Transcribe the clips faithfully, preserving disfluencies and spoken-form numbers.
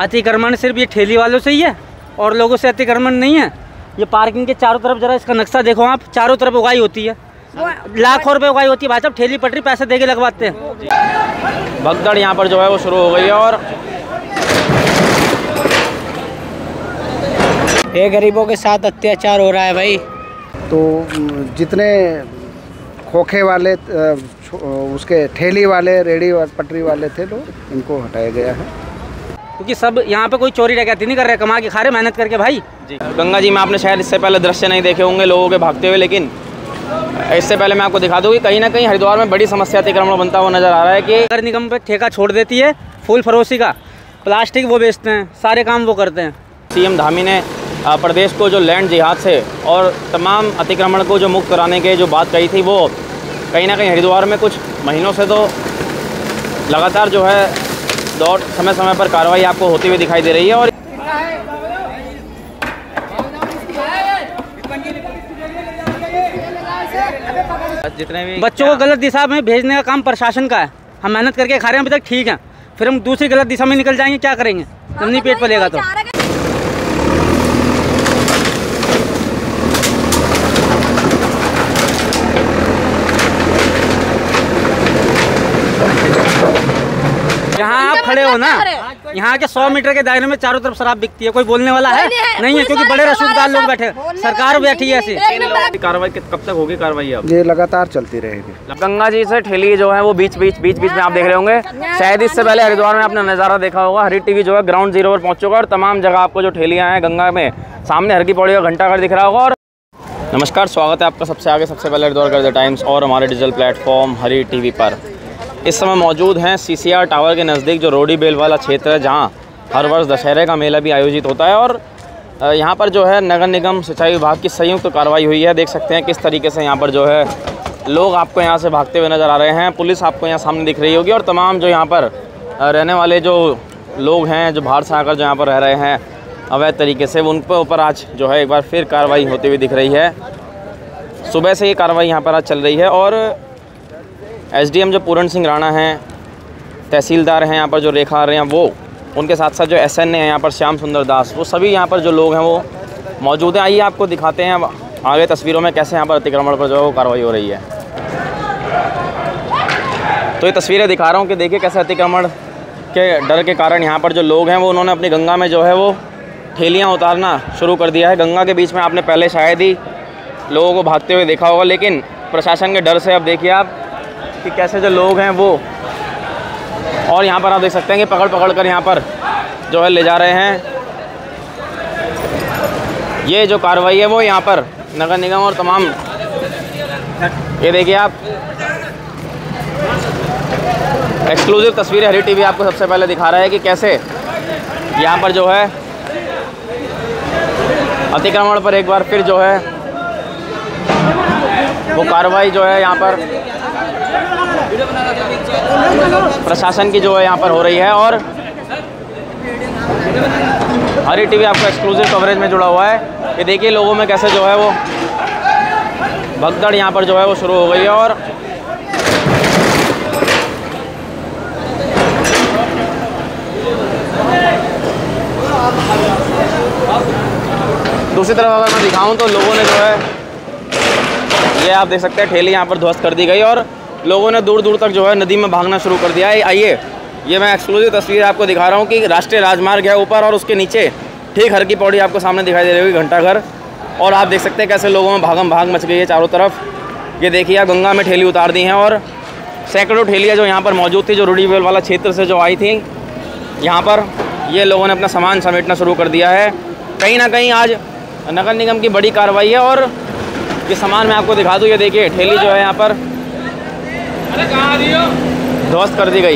अतिक्रमण सिर्फ ये ठेली वालों से ही है और लोगों से अतिक्रमण नहीं है। ये पार्किंग के चारों तरफ जरा इसका नक्शा देखो आप, चारों तरफ उगाई होती है, लाखों रुपए उगाई होती है। भाई साहब ठेली पटरी पैसे देके लगवाते हैं। भगदड़ यहाँ पर जो है वो शुरू हो गई है और ये गरीबों के साथ अत्याचार हो रहा है भाई। तो जितने खोखे वाले उसके ठेली वाले रेडी पटरी वाले थे लोग, इनको हटाया गया है क्योंकि सब यहाँ पे कोई चोरी डकैती नहीं कर रहे, कमा के खा रहे मेहनत करके भाई। जी गंगा जी में आपने शायद इससे पहले दृश्य नहीं देखे होंगे लोगों के भागते हुए, लेकिन इससे पहले मैं आपको दिखा दूँ कि कहीं ना कहीं हरिद्वार में बड़ी समस्या अतिक्रमण बनता हुआ नजर आ रहा है कि नगर निगम पे ठेका छोड़ देती है फूल फरोशी का, प्लास्टिक वो बेचते हैं, सारे काम वो करते हैं। सीएम धामी ने प्रदेश को जो लैंड जिहाद से और तमाम अतिक्रमण को जो मुक्त कराने के जो बात कही थी, वो कहीं ना कहीं हरिद्वार में कुछ महीनों से तो लगातार जो है दौर समय समय पर कार्रवाई आपको होती हुई दिखाई दे रही है। और जितने भी बच्चों को गलत दिशा में भेजने का काम प्रशासन का है। हम मेहनत करके खा रहे हैं अभी तक, ठीक है, फिर हम दूसरी गलत दिशा में निकल जाएंगे, क्या करेंगे? जब नहीं पेट पलेगा तो। जहाँ आप खड़े हो ना, यहाँ के सौ मीटर के दायरे में चारों तरफ शराब बिकती है, कोई बोलने वाला है नहीं है, क्योंकि बड़े रसूखदार लोग बैठे, सरकार बैठी है ऐसी। कार्रवाई कब तक होगी कार्रवाई? अब ये लगातार चलती रहेगी। गंगा जी से ठेली जो है वो बीच बीच बीच बीच में आप देख रहे होंगे। शायद इससे पहले हरिद्वार में आपने नज़ारा देखा होगा, हरी टीवी जो है ग्राउंड जीरो पर पहुंच चुका और तमाम जगह आपको जो ठेलियाँ हैं गंगा में, सामने हर की पौड़ी का घंटाघर दिख रहा होगा। और नमस्कार, स्वागत है आपका सबसे आगे सबसे पहले हरिद्वार गज़ट टाइम्स और हमारे डिजिटल प्लेटफॉर्म हरी टीवी पर। इस समय मौजूद हैं सीसीआर टावर के नज़दीक जो रोडी बेल वाला क्षेत्र है, जहां हर वर्ष दशहरे का मेला भी आयोजित होता है। और यहां पर जो है नगर निगम सिंचाई विभाग की संयुक्त कार्रवाई हुई है। देख सकते हैं किस तरीके से यहां पर जो है लोग आपको यहां से भागते हुए नज़र आ रहे हैं। पुलिस आपको यहां सामने दिख रही होगी और तमाम जो यहाँ पर रहने वाले जो लोग हैं, जो बाहर से आकर जो यहाँ पर रह रहे हैं अवैध तरीके से, उन पर ऊपर आज जो है एक बार फिर कार्रवाई होती हुई दिख रही है। सुबह से ये कार्रवाई यहाँ पर आज चल रही है और एसडीएम जो पूरण सिंह राणा हैं, तहसीलदार हैं यहाँ पर जो रेखा आ रहे हैं वो, उनके साथ साथ जो एसएन है यहाँ पर श्याम सुंदर दास, वो सभी यहाँ पर जो लोग हैं वो मौजूद हैं। आइए आपको दिखाते हैं आगे तस्वीरों में कैसे यहाँ पर अतिक्रमण पर जो है वो कार्रवाई हो रही है। तो ये तस्वीरें दिखा रहा हूँ कि देखिए कैसे अतिक्रमण के डर के कारण यहाँ पर जो लोग हैं वो उन्होंने अपनी गंगा में जो है वो ठेलियाँ उतारना शुरू कर दिया है। गंगा के बीच में आपने पहले शायद ही लोगों को भागते हुए देखा होगा, लेकिन प्रशासन के डर से अब देखिए आप कि कैसे जो लोग हैं वो, और यहाँ पर आप देख सकते हैं कि पकड़ पकड़ कर यहाँ पर जो है ले जा रहे हैं। ये जो कार्रवाई है वो यहाँ पर नगर निगम और तमाम, ये देखिए आप एक्सक्लूसिव तस्वीरें हरी टीवी आपको सबसे पहले दिखा रहा है कि कैसे यहाँ पर जो है अतिक्रमण पर एक बार फिर जो है वो कार्रवाई जो है यहाँ पर प्रशासन की जो है यहाँ पर हो रही है। और हरी टीवी आपको एक्सक्लूसिव कवरेज में जुड़ा हुआ है। ये देखिए लोगों में कैसे जो है वो भगदड़ यहाँ पर जो है वो शुरू हो गई है। और दूसरी तरफ अगर मैं दिखाऊं तो लोगों ने जो है, ये आप देख सकते हैं ठेली यहाँ पर ध्वस्त कर दी गई और लोगों ने दूर दूर तक जो है नदी में भागना शुरू कर दिया है। आइए ये मैं एक्सक्लूसिव तस्वीर आपको दिखा रहा हूँ कि राष्ट्रीय राजमार्ग है ऊपर और उसके नीचे ठीक हर की पौड़ी आपको सामने दिखाई दे रही होगी, घंटाघर। और आप देख सकते हैं कैसे लोगों में भागम भाग मच गई है चारों तरफ। ये देखिए आप गंगा में ठेली उतार दी हैं और सैकड़ों ठेलियाँ जो यहाँ पर मौजूद थी, जो रोडी बेल वाला क्षेत्र से जो आई थी, यहाँ पर ये लोगों ने अपना सामान समेटना शुरू कर दिया है। कहीं ना कहीं आज नगर निगम की बड़ी कार्रवाई है। और ये सामान मैं आपको दिखा दूँ, ये देखिए ठेली जो है यहाँ पर ध्वस्त कर दी गई।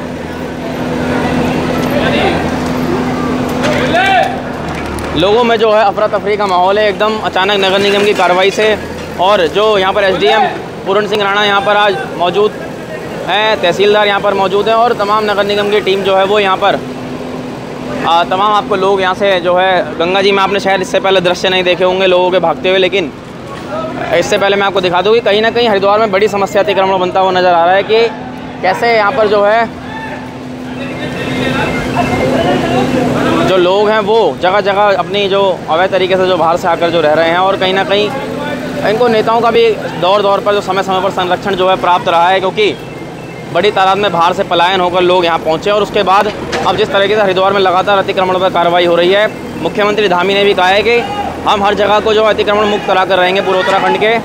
लोगों में जो है अफरा तफरी का माहौल है एकदम अचानक नगर निगम की कार्रवाई से। और जो यहाँ पर एसडीएम पूरण सिंह राणा यहाँ पर आज मौजूद हैं, तहसीलदार यहाँ पर मौजूद हैं और तमाम नगर निगम की टीम जो है वो यहाँ पर आ, तमाम आपको लोग यहाँ से जो है गंगा जी में आपने शायद इससे पहले दृश्य नहीं देखे होंगे लोगों के भागते हुए, लेकिन इससे पहले मैं आपको दिखा दूँ कि कहीं ना कहीं हरिद्वार में बड़ी समस्या अतिक्रमण बनता हुआ नज़र आ रहा है कि कैसे यहाँ पर जो है जो लोग हैं वो जगह जगह अपनी जो अवैध तरीके से जो बाहर से आकर जो रह रहे हैं, और कहीं ना कहीं इनको नेताओं का भी दौर दौर पर जो समय समय पर संरक्षण जो है प्राप्त रहा है, क्योंकि बड़ी तादाद में बाहर से पलायन होकर लोग यहाँ पहुँचे। और उसके बाद अब जिस तरीके से हरिद्वार में लगातार अतिक्रमण पर कार्रवाई हो रही है, मुख्यमंत्री धामी ने भी कहा है कि हम हर जगह को जो अतिक्रमण मुक्त करा कर रहेंगे पूरे उत्तराखंड के।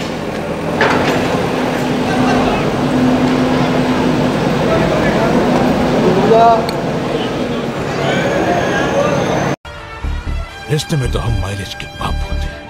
रिश्ते में तो हम माइलेज के बाप होते हैं।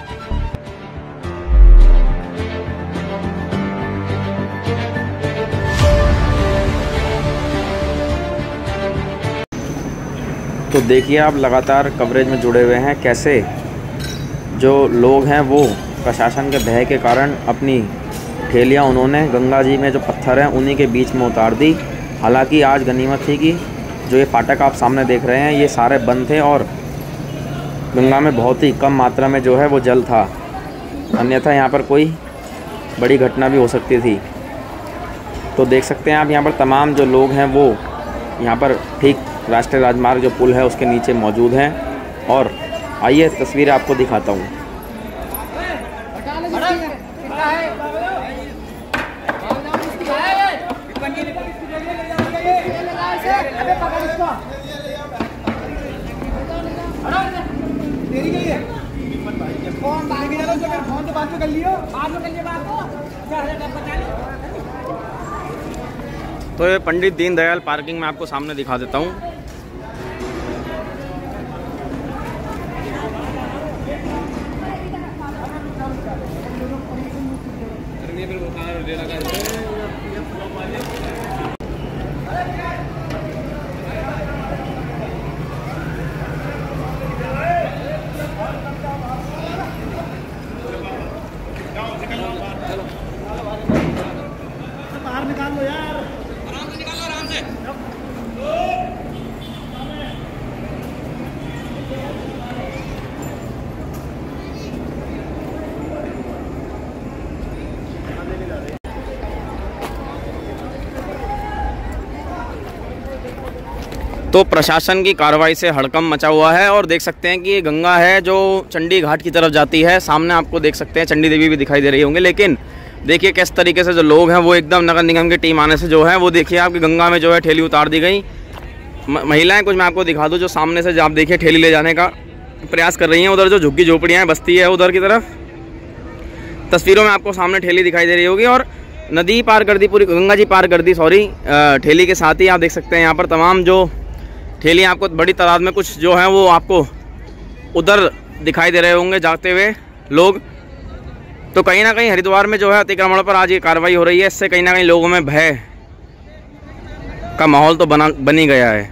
तो देखिए आप लगातार कवरेज में जुड़े हुए हैं, कैसे जो लोग हैं वो प्रशासन के भय के कारण अपनी ठेलियाँ उन्होंने गंगा जी में जो पत्थर हैं उन्हीं के बीच में उतार दी। हालांकि आज गनीमत थी कि जो ये फाटक आप सामने देख रहे हैं ये सारे बंद थे और गंगा में बहुत ही कम मात्रा में जो है वो जल था, अन्यथा यहाँ पर कोई बड़ी घटना भी हो सकती थी। तो देख सकते हैं आप यहाँ पर तमाम जो लोग हैं वो यहाँ पर ठीक राष्ट्रीय राजमार्ग जो पुल है उसके नीचे मौजूद हैं। और आइए तस्वीर आपको दिखाता हूँ। तो ये पंडित दीनदयाल पार्किंग में आपको सामने दिखा देता हूँ। तो प्रशासन की कार्रवाई से हड़कंप मचा हुआ है और देख सकते हैं कि ये गंगा है जो चंडी घाट की तरफ जाती है। सामने आपको देख सकते हैं चंडी देवी भी दिखाई दे रही होंगे, लेकिन देखिए किस तरीके से जो लोग हैं वो एकदम नगर निगम की टीम आने से जो है वो देखिए आपकी गंगा में जो है ठेली उतार दी गई। महिलाएं कुछ मैं आपको दिखा दूँ जो सामने से आप देखिए ठेली ले जाने का प्रयास कर रही हैं। उधर जो झुग्गी झोपड़ियाँ बस्ती है उधर की तरफ तस्वीरों में आपको सामने ठेली दिखाई दे रही होगी। और नदी पार कर दी, पूरी गंगा जी पार कर दी सॉरी, ठेली के साथ ही आप देख सकते हैं यहाँ पर तमाम जो ठेलियाँ आपको बड़ी तादाद में कुछ जो हैं वो आपको उधर दिखाई दे रहे होंगे जाते हुए लोग। तो कहीं ना कहीं हरिद्वार में जो है अतिक्रमण पर आज ये कार्रवाई हो रही है, इससे कहीं ना कहीं लोगों में भय का माहौल तो बना बनी गया है।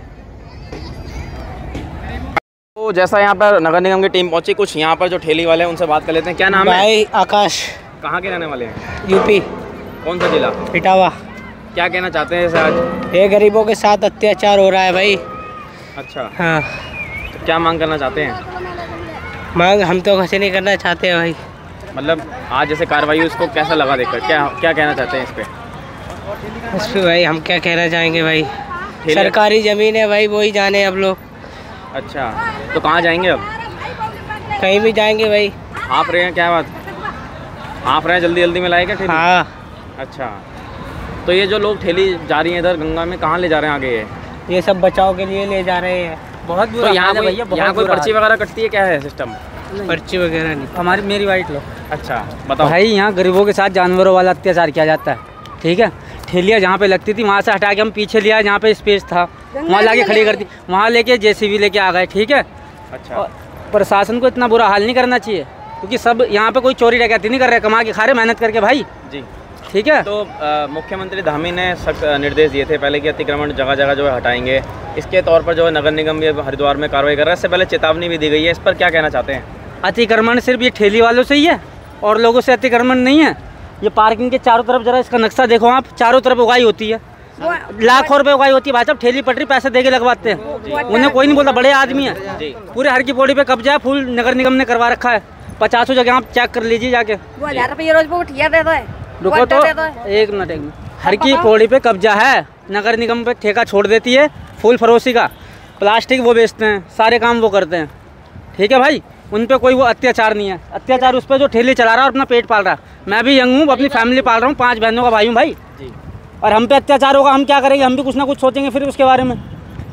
तो जैसा यहाँ पर नगर निगम की टीम पहुंची, कुछ यहाँ पर जो ठेली वाले हैं उनसे बात कर लेते हैं। क्या नाम है? भाई आकाश। कहाँ के रहने वाले हैं? यूपी। कौन सा जिला? इटावा। क्या कहना चाहते हैं आज? ये गरीबों के साथ अत्याचार हो रहा है भाई। अच्छा हाँ। तो क्या मांग करना चाहते हैं? मांग हम तो कुछ नहीं करना चाहते हैं भाई। मतलब आज जैसे कार्रवाई हुई उसको कैसा लगा देखकर, क्या क्या कहना चाहते हैं इस पे? इस पे भाई हम क्या कहना चाहेंगे भाई, सरकारी ज़मीन है भाई, वही जाने अब लोग। अच्छा तो कहाँ जाएंगे अब? कहीं भी जाएंगे भाई। आप रहे हैं? क्या बात आप रहे हैं? जल्दी जल्दी में लाए क्या ठेली? हाँ। अच्छा तो ये जो लोग ठेली जा रही हैं इधर गंगा में, कहाँ ले जा रहे हैं आगे? ये ये सब बचाव के लिए ले जा रहे हैं। बहुत बुरा तो यहाँ हाल है कोई, भैया, बहुत यहाँ कोई बुरा पर्ची हाल। वगैरह कटती है? क्या है सिस्टम? पर्ची वगैरह नहीं। हमारी मेरी वाइट लो। अच्छा बताओ। भाई यहाँ गरीबों के साथ जानवरों वाला अत्याचार किया जाता है, ठीक है। ठेलियाँ जहाँ पे लगती थी वहाँ से हटा के हम पीछे लिया, जहाँ पे स्पेस था वहाँ लाके खड़ी कर दी, वहाँ लेके जेसीबी लेके आ गए, ठीक है। अच्छा प्रशासन को इतना बुरा हाल नहीं करना चाहिए, क्योंकि सब यहाँ पे कोई चोरी डकैती नहीं कर रहे, कमा के खा रहे मेहनत करके भाई जी, ठीक है। तो आ, मुख्यमंत्री धामी ने सख्त निर्देश दिए थे पहले कि अतिक्रमण जगह जगह जो है हटाएंगे। इसके तौर पर जो है नगर निगम भी हरिद्वार में कार्रवाई कर रहा है। इससे पहले चेतावनी भी दी गई है, इस पर क्या कहना चाहते हैं? अतिक्रमण सिर्फ ये ठेली वालों से ही है और लोगों से अतिक्रमण नहीं है। ये पार्किंग के चारों तरफ जरा इसका नक्शा देखो आप, चारों तरफ उगाई होती है, लाखों रुपए उगाई होती है भाई साहब। ठेली पटरी पैसे देके लगवाते हैं, उन्हें कोई नहीं बोलता, बड़े आदमी है। पूरे हर की पौड़ी पे कब्जा है, फुल नगर निगम ने करवा रखा है। पचासों जगह आप चेक कर लीजिए जाके। वो हजार रुपये रोज वो ठिया देता है। रुको तो एक मिनट एक मिनट हर की पौड़ी पे कब्जा है, नगर निगम पे ठेका छोड़ देती है फूल फरोशी का। प्लास्टिक वो बेचते हैं, सारे काम वो करते हैं, ठीक है भाई। उन पे कोई वो अत्याचार नहीं है। अत्याचार उस पर जो ठेली चला रहा है और अपना पेट पाल रहा है। मैं भी यंग हूँ, अपनी फैमिली पाल रहा हूँ, पाँच बहनों का भाई हूँ भाई जी। और हम पे अत्याचार होगा, हम क्या करेंगे? हम भी कुछ ना कुछ सोचेंगे फिर उसके बारे में।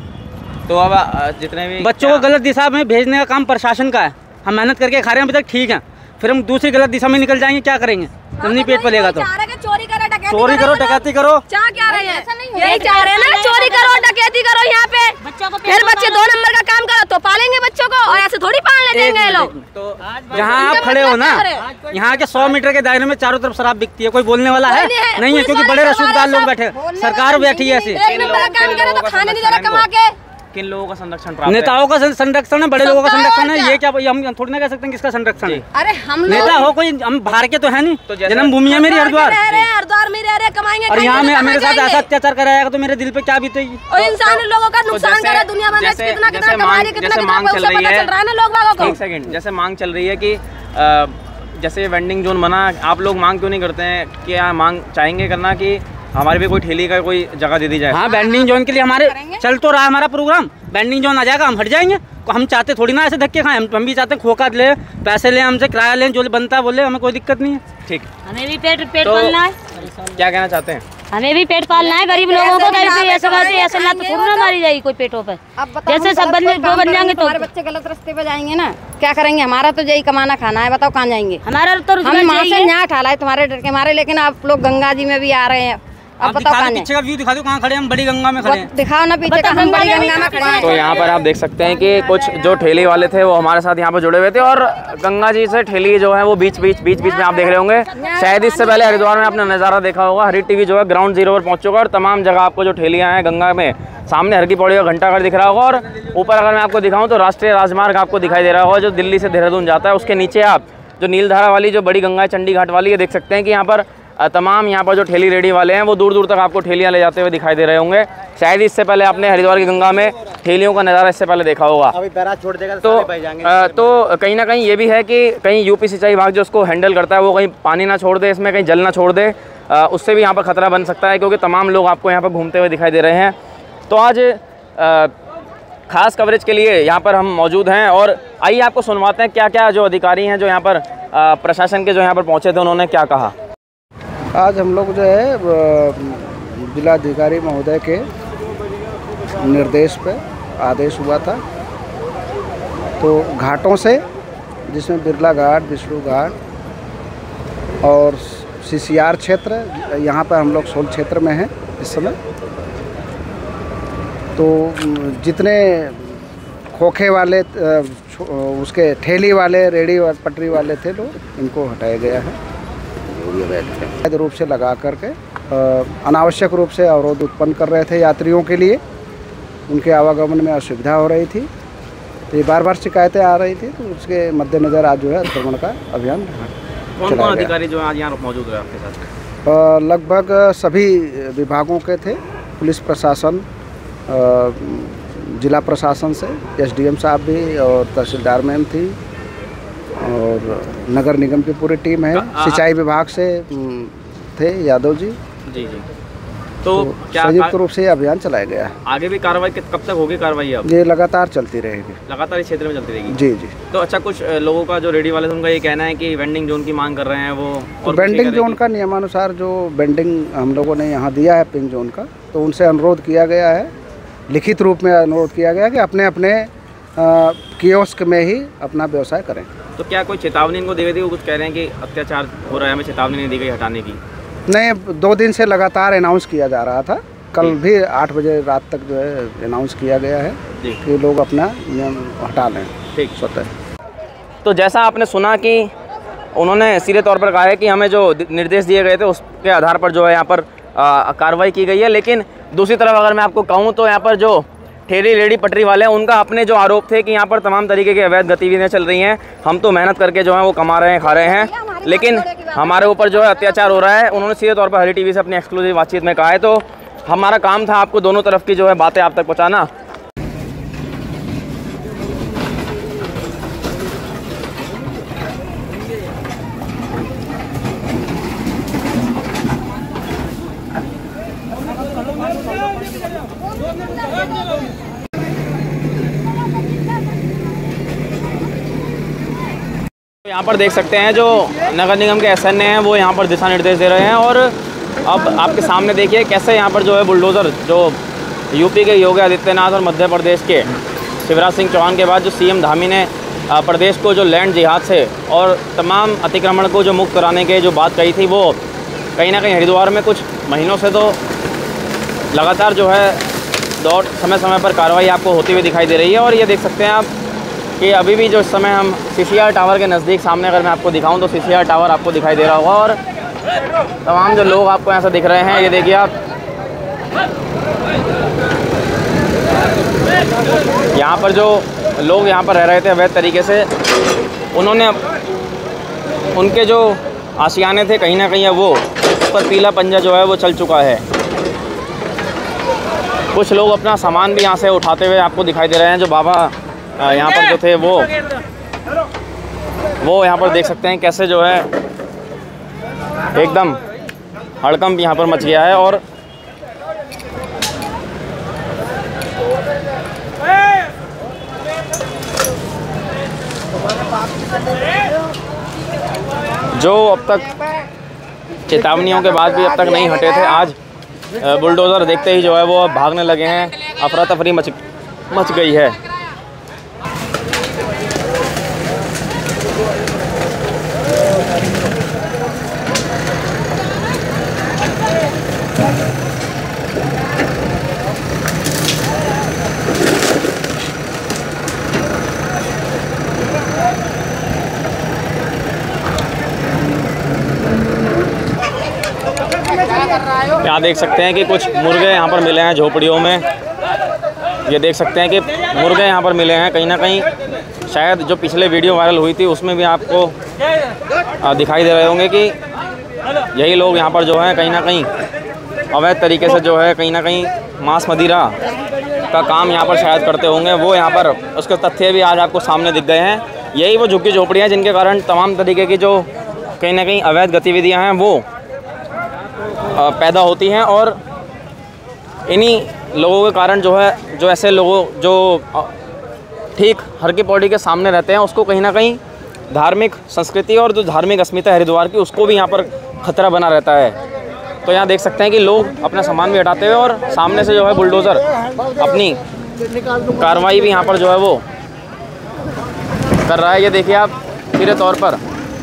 तो अब जितने भी बच्चों को गलत दिशा में भेजने का काम प्रशासन का है। हम मेहनत करके खा रहे हैं अभी तक, ठीक है, फिर हम दूसरी गलत दिशा में निकल जाएंगे, क्या करेंगे? जब नहीं पेट पलेगा तो चोरी करो डकैती चोरी करो डकैती करो, चाह क्या रहे हैं? यही चाह रहे हैं ना, चोरी करो डकैती करो यहाँ पे। फिर बच्चे दो नंबर का काम करो तो पालेंगे बच्चों को, और ऐसे थोड़ी पालने देंगे ये लोग। तो जहाँ आप खड़े हो ना, यहाँ के सौ मीटर के दायरे में चारों तरफ शराब बिकती है, कोई बोलने वाला है नहीं है, क्योंकि बड़े रसूखदार लोग बैठे, सरकार बैठी है ऐसी। एक नंबर का काम करे तो खाने नहीं दे रहा कमा के। किन लोगों का संरक्षण प्राप्त है? नेताओं का संरक्षण है, बड़े लोगों का संरक्षण है। ये क्या हम थोड़ी ना कह सकते हैं किसका संरक्षण है? अरे हम नेता हो कोई, हम बाहर के तो है नहीं, तो जन्मभूमि है मेरी हरिद्वार, हरिद्वार में रह रहे कमाएंगे, और यहाँ में मेरे साथ ऐसा अत्याचार कराएगा तो मेरे दिल पे क्या बीतेगी? और इंसान लोगों का नुकसान कर रहा है दुनिया में, कितना कितना कमा रही, कितना कितना मांग चल रही है, चल रहा है ना लोग बागों को। एक सेकंड, जैसे मांग चल रही है कि जैसे वेंडिंग जोन बना, आप लोग मांग क्यों नहीं करते हैं कि यहाँ मांग चाहेंगे करना कि हमारे भी कोई ठेली का कोई जगह दे दी जाए? हाँ, बैंडिंग जोन के लिए हमारे चल तो रहा हमारा प्रोग्राम, बैंडिंग जोन आ जाएगा हम हट जाएंगे। हम चाहते थोड़ी ना ऐसे धक्के खाएं, हम भी चाहते हैं खोखा ले, पैसे लें हमसे, किराया लें, जो बनता है बोले, हमें कोई दिक्कत नहीं है। ठीक, हमें भी पेट पेट तो पालना है। क्या कहना चाहते हैं? हमें भी पेट पालना है, गरीब लोगों को ऐसा करते ऐसा लात थोड़ी ना मारी जाएगी कोई पेटों पे। जैसे सब बन दो बन जाएंगे तो हमारे बच्चे गलत रास्ते पे जाएंगे ना, क्या करेंगे? हमारा तो यही कमाना खाना है, बताओ कहाँ जाएंगे? हमारा तो हम वहाँ से यहाँ ठाला है तुम्हारे डर के मारे, लेकिन आप लोग गंगा जी में भी आ रहे हैं। अब बताओ कहाँ पीछे का व्यू दिखा दो, कहाँ खड़े हम? बड़ी गंगा में खड़े हैं। दिखाओ ना पीछे का, हम बड़ी गंगा में खड़े हैं। तो यहाँ पर आप देख सकते हैं कि कुछ जो ठेली वाले थे वो हमारे साथ यहाँ पर जुड़े हुए थे, और गंगा जी से ठेली जो है वो बीच बीच बीच बीच में आप देख रहे होंगे। शायद इससे पहले हरिद्वार में आपने नज़ारा देखा होगा, हरी टीवी जो है ग्राउंड जीरो पर पहुँच चुका है, और तमाम जगह आपको जो ठेलियाँ हैं गंगा में, सामने हर की पौड़ी का घंटाघर दिख रहा होगा, और ऊपर अगर मैं आपको दिखाऊँ तो राष्ट्रीय राजमार्ग आपको दिखाई दे रहा होगा जो दिल्ली से देहरादून जाता है। उसके नीचे आप जो नीलधारा वाली जो बड़ी गंगा है चंडी घाट वाली, ये देख सकते हैं कि यहाँ पर तमाम यहाँ पर जो ठेली रेडी वाले हैं वो दूर दूर तक आपको ठेलियाँ ले जाते हुए दिखाई दे रहे होंगे। शायद इससे पहले आपने हरिद्वार की गंगा में ठेलियों का नज़ारा इससे पहले देखा होगा। अभी पैरा छोड़ देगा तो आ, तो कहीं ना कहीं ये भी है कि कहीं यूपी सिंचाई विभाग जो उसको हैंडल करता है वो कहीं पानी ना छोड़ दे, इसमें कहीं जल ना छोड़ दे, आ, उससे भी यहाँ पर खतरा बन सकता है, क्योंकि तमाम लोग आपको यहाँ पर घूमते हुए दिखाई दे रहे हैं। तो आज आ, खास कवरेज के लिए यहाँ पर हम मौजूद हैं, और आइए आपको सुनवाते हैं क्या क्या जो अधिकारी हैं जो यहाँ पर आ, प्रशासन के जो यहाँ पर पहुँचे थे उन्होंने क्या कहा। आज हम लोग जो है जिलाधिकारी महोदय के निर्देश पे आदेश हुआ था, तो घाटों से जिसमें बिरला घाट, विष्णु घाट और सीसीआर क्षेत्र, यहाँ पर हम लोग सोल क्षेत्र में हैं इस समय, तो जितने खोखे वाले उसके ठेली वाले, रेडी पटरी वाले थे लोग, इनको हटाया गया है वैध रूप से लगा करके। अनावश्यक रूप से अवरोध उत्पन्न कर रहे थे यात्रियों के लिए, उनके आवागमन में असुविधा हो रही थी, तो ये बार बार शिकायतें आ रही थी, तो उसके मद्देनज़र आज जो है अतिक्रमण का अभियान कौन कौन अधिकारी जो आज यहाँ मौजूद हुए आपके साथ? लगभग सभी विभागों के थे, पुलिस प्रशासन, जिला प्रशासन से एसडीएम साहब भी और तहसीलदार मैम थी, और नगर निगम की पूरी टीम है, सिंचाई विभाग से थे यादव जी जी जी तो, तो क्या संयुक्त रूप से ये अभियान चलाया गया है। आगे भी कार्रवाई कब तक होगी? कार्रवाई अब ये लगातार चलती रहेगी, लगातार इस क्षेत्र में चलती रहेगी। जी जी। तो अच्छा, कुछ लोगों का जो रेडी वाले थे उनका ये कहना है कि वेंडिंग जोन की मांग कर रहे हैं वो, तो वेंडिंग जोन का नियमानुसार जो वेंडिंग हम लोगों ने यहाँ दिया है पिंक जोन का, तो उनसे अनुरोध किया गया है, लिखित रूप में अनुरोध किया गया कि अपने अपने कियोस्क में ही अपना व्यवसाय करें। तो क्या कोई चेतावनी इनको दे दी? वो कुछ कह रहे हैं कि अत्याचार हो रहा है, हमें चेतावनी नहीं दी गई हटाने की? नहीं, दो दिन से लगातार अनाउंस किया जा रहा था, कल भी आठ बजे रात तक जो है अनाउंस किया गया है कि लोग अपना नियम हटा लें। ठीक, स्वतः। तो जैसा आपने सुना कि उन्होंने सीधे तौर पर कहा है कि हमें जो निर्देश दिए गए थे उसके आधार पर जो है यहाँ पर कार्रवाई की गई है, लेकिन दूसरी तरफ अगर मैं आपको कहूँ तो यहाँ पर जो ठेली रेडी पटरी वाले हैं उनका अपने जो आरोप थे कि यहाँ पर तमाम तरीके की अवैध गतिविधियाँ चल रही हैं, हम तो मेहनत करके जो है वो कमा रहे हैं, खा रहे हैं, लेकिन हमारे ऊपर जो है अत्याचार हो रहा है। उन्होंने सीधे तौर पर हरी टीवी से अपनी एक्सक्लूसिव बातचीत में कहा है। तो हमारा काम था आपको दोनों तरफ की जो है बातें आप तक पहुँचाना। यहाँ पर देख सकते हैं जो नगर निगम के एस एन ए हैं वो यहाँ पर दिशा निर्देश दे रहे हैं। और अब आपके सामने देखिए कैसे यहाँ पर जो है बुलडोज़र जो यूपी के योगी आदित्यनाथ और मध्य प्रदेश के शिवराज सिंह चौहान के बाद जो सीएम धामी ने प्रदेश को जो लैंड जिहाद से और तमाम अतिक्रमण को जो मुक्त कराने के जो बात कही थी, वो कहीं ना कहीं हरिद्वार में कुछ महीनों से तो लगातार जो है दौर समय समय पर कार्रवाई आपको होती हुई दिखाई दे रही है। और ये देख सकते हैं आप कि अभी भी जो इस समय हम सीसीआर टावर के नज़दीक सामने अगर मैं आपको दिखाऊं तो सीसीआर टावर आपको दिखाई दे रहा होगा और तमाम जो लोग आपको यहाँ से दिख रहे हैं, ये देखिए आप यहाँ पर जो लोग यहाँ पर रह रहे थे अवैध तरीके से, उन्होंने उनके जो आशियाने थे कहीं ना कहीं अब वो उस पर पीला पंजा जो है वो चल चुका है। कुछ लोग अपना सामान भी यहाँ से उठाते हुए आपको दिखाई दे रहे हैं। जो बाबा यहाँ पर जो थे वो वो यहाँ पर देख सकते हैं कैसे जो है एकदम हड़कंप यहाँ पर मच गया है। और जो अब तक चेतावनियों के बाद भी अब तक नहीं हटे थे, आज बुलडोज़र देखते ही जो है वो अब भागने लगे हैं। अफरा तफरी मच मच गई है। यहाँ देख सकते हैं कि कुछ मुर्गे यहाँ पर मिले हैं झोपड़ियों में। ये देख सकते हैं कि मुर्गे यहाँ पर मिले हैं। कहीं ना कहीं शायद जो पिछले वीडियो वायरल हुई थी उसमें भी आपको दिखाई दे रहे होंगे कि यही लोग यहाँ पर जो है कहीं ना कहीं अवैध तरीके से जो है कहीं ना कहीं मांस मदिरा का काम यहाँ पर शायद करते होंगे। वो यहाँ पर उसके तथ्य भी आज आपको सामने दिख गए हैं। यही वो झुग्गी झोपड़ियाँ जिनके कारण तमाम तरीके की जो कहीं ना कहीं अवैध गतिविधियाँ हैं वो पैदा होती हैं। और इन्हीं लोगों के कारण जो है जो ऐसे लोगों जो ठीक हर की पौड़ी के सामने रहते हैं उसको कहीं ना कहीं धार्मिक संस्कृति और जो धार्मिक अस्मिता हरिद्वार की उसको भी यहाँ पर खतरा बना रहता है। तो यहाँ देख सकते हैं कि लोग अपना सामान भी हटाते हुए और सामने से जो है बुलडोज़र अपनी कार्रवाई भी यहाँ पर जो है वो कर रहा है। ये देखिए आप सीधे तौर पर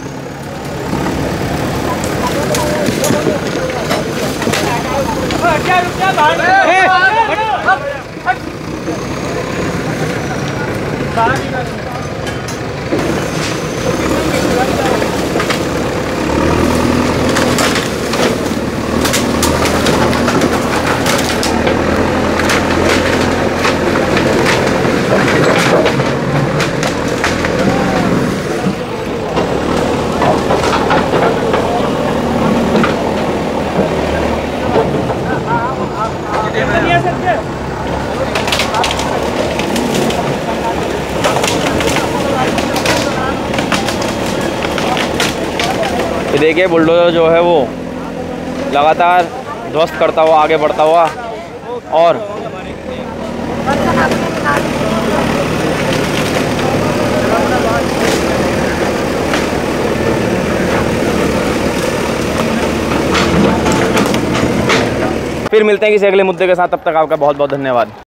ये देखिए बुलडोज़र जो है वो लगातार ध्वस्त करता हुआ आगे बढ़ता हुआ और फिर मिलते हैं किसी अगले मुद्दे के साथ। तब तक आपका बहुत बहुत धन्यवाद।